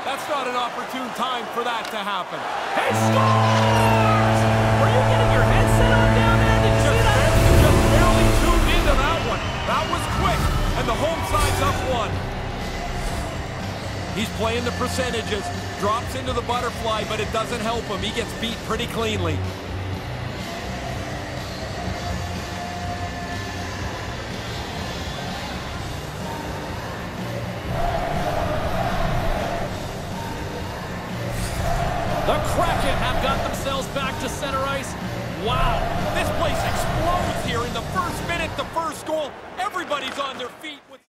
That's not an opportune time for that to happen. He scores! Were you getting your headset on down there? Did you see that? Just barely tuned into that one. That was quick, and the home side's up one. He's playing the percentages, drops into the butterfly, but it doesn't help him. He gets beat pretty cleanly. The Kraken have got themselves back to center ice. Wow, This place explodes here in the first minute, the first goal. Everybody's on their feet with